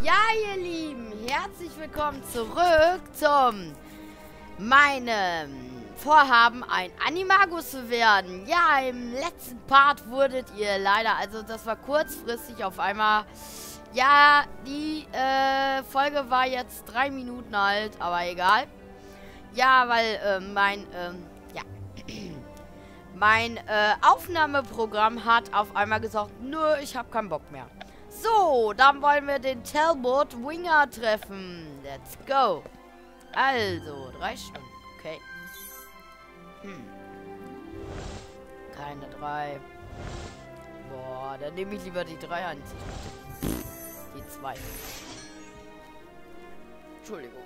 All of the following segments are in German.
Ja, ihr Lieben, herzlich willkommen zurück zum meinem Vorhaben, ein Animagus zu werden. Ja, im letzten Part wurdet ihr leider, also das war kurzfristig auf einmal. Ja, die Folge war jetzt 3 Minuten alt, aber egal. Ja, weil mein Aufnahmeprogramm hat auf einmal gesagt, nö, ich habe keinen Bock mehr. So, dann wollen wir den Talbot Winger treffen. Let's go. Also, 3 Stunden. Okay. Keine 3. Boah, dann nehme ich lieber die 3 an. Die 2. Entschuldigung.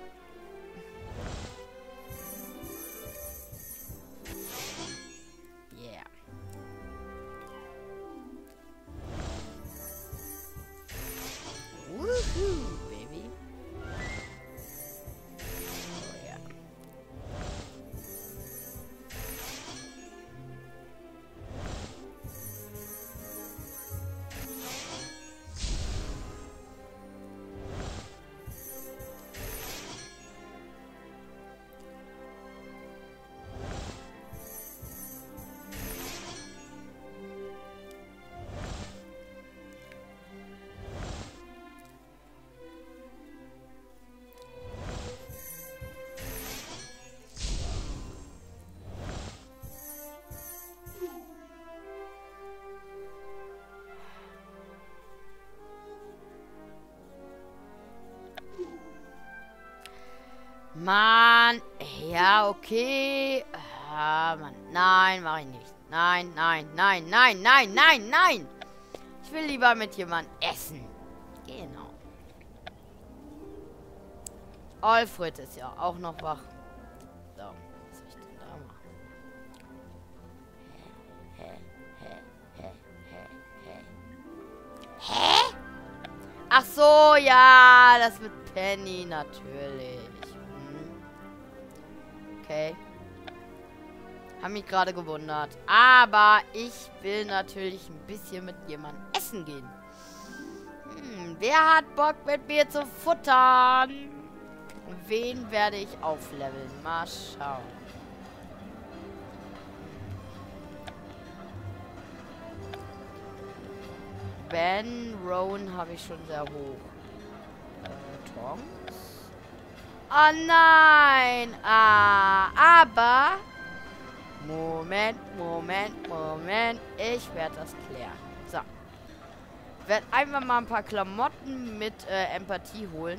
Yeah. Woohoo, baby. Oh yeah. Mann, ja, okay. Ah, Mann. Nein, mach ich nicht. Nein, nein, nein, nein, nein, nein, nein. Ich will lieber mit jemandem essen. Genau. Alfred ist ja auch noch wach. So, was soll ich denn da machen? Hä? Ach so, ja, das mit Penny natürlich. Okay. Hab mich gerade gewundert. Aber ich will natürlich ein bisschen mit jemandem essen gehen. Wer hat Bock mit mir zu futtern? Wen werde ich aufleveln? Mal schauen. Ben Rowan habe ich schon sehr hoch. Tonks? Oh nein! Aber... Moment. Ich werde das klären. So. Ich werde einfach mal ein paar Klamotten mit Empathie holen.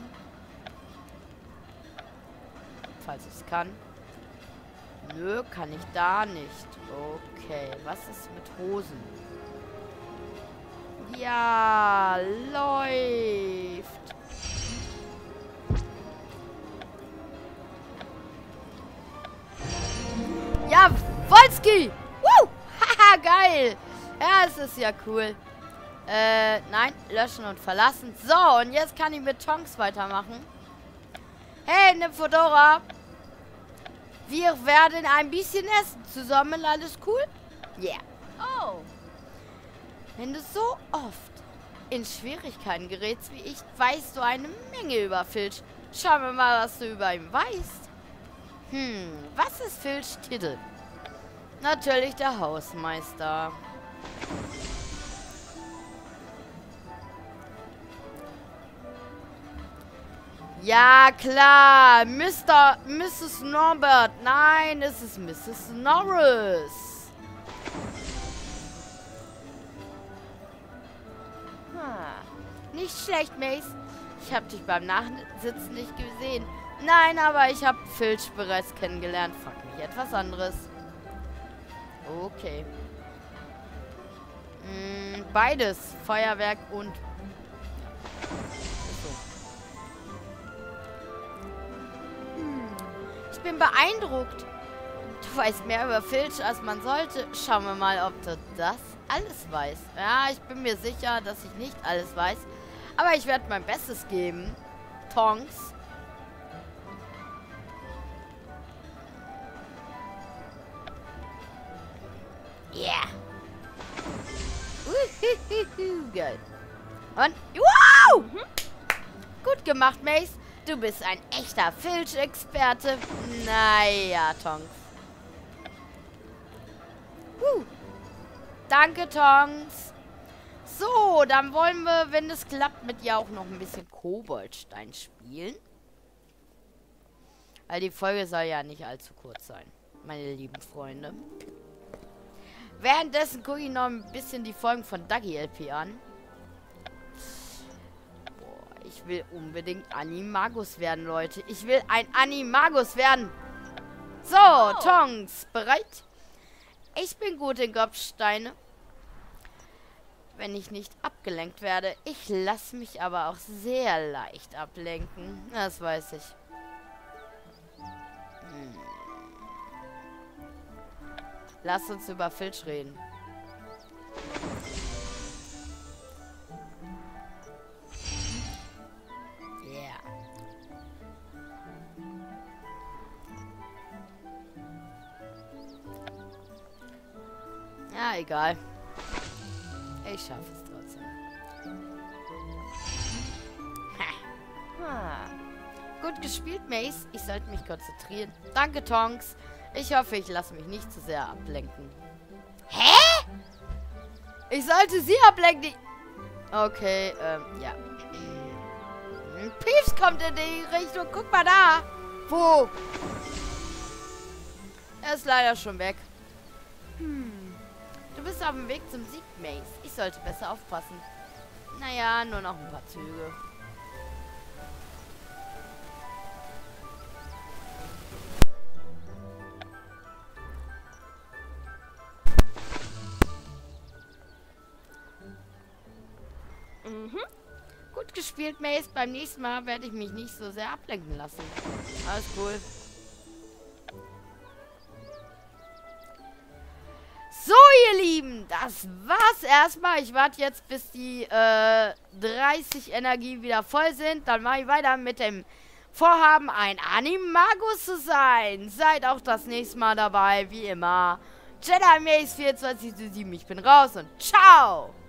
Falls ich es kann. Nö, kann ich da nicht. Okay, was ist mit Hosen? Ja, läuft. Ja, Wolski! Woo! Haha, geil! Ja, es ist ja cool. Nein, löschen und verlassen. So, und jetzt kann ich mit Tonks weitermachen. Hey, Nymphadora! Wir werden ein bisschen essen zusammen. Alles cool? Yeah. Oh. Wenn du so oft in Schwierigkeiten gerätst wie ich, weißt du eine Menge über Filch. Schauen wir mal, was du über ihn weißt. Was ist Filch Titel? Natürlich der Hausmeister. Ja, klar. Mrs. Norbert. Nein, es ist Mrs. Norris. Nicht schlecht, Mace. Ich habe dich beim Nachsitzen nicht gesehen. Nein, aber ich habe Filch bereits kennengelernt. Frag mich etwas anderes. Okay. Beides. Feuerwerk und... So. Ich bin beeindruckt. Du weißt mehr über Filch, als man sollte. Schauen wir mal, ob du das alles weißt. Ja, ich bin mir sicher, dass ich nicht alles weiß. Aber ich werde mein Bestes geben. Tonks. Yeah. Geil. Und wow! Gut gemacht, Mace. Du bist ein echter Filch-Experte. Naja, Tonks. Danke, Tonks. So, dann wollen wir, wenn es klappt, mit ihr auch noch ein bisschen Koboldstein spielen. Weil die Folge soll ja nicht allzu kurz sein, meine lieben Freunde. Währenddessen gucke ich noch ein bisschen die Folgen von Duggy LP an. Boah, ich will unbedingt Animagus werden, Leute. Ich will ein Animagus werden. So, Tonks, bereit? Ich bin gut in Kopfsteine. Wenn ich nicht abgelenkt werde. Ich lasse mich aber auch sehr leicht ablenken. Das weiß ich. Lass uns über Filch reden. Yeah. Ja, egal. Ich schaffe es trotzdem. Gut gespielt, Mace. Ich sollte mich konzentrieren. Danke, Tonks. Ich hoffe, ich lasse mich nicht zu sehr ablenken. Hä? Ich sollte sie ablenken. Okay, ja. Peeves kommt in die Richtung. Guck mal da. Wo? Er ist leider schon weg. Du bist auf dem Weg zum Sieg, Mace. Ich sollte besser aufpassen. Naja, nur noch ein paar Züge. Gut gespielt, Mace. Beim nächsten Mal werde ich mich nicht so sehr ablenken lassen. Alles cool. So, ihr Lieben, das war's erstmal. Ich warte jetzt, bis die 30 Energie wieder voll sind. Dann mache ich weiter mit dem Vorhaben, ein Animagus zu sein. Seid auch das nächste Mal dabei, wie immer. Jedi Mace 24:7, ich bin raus und ciao!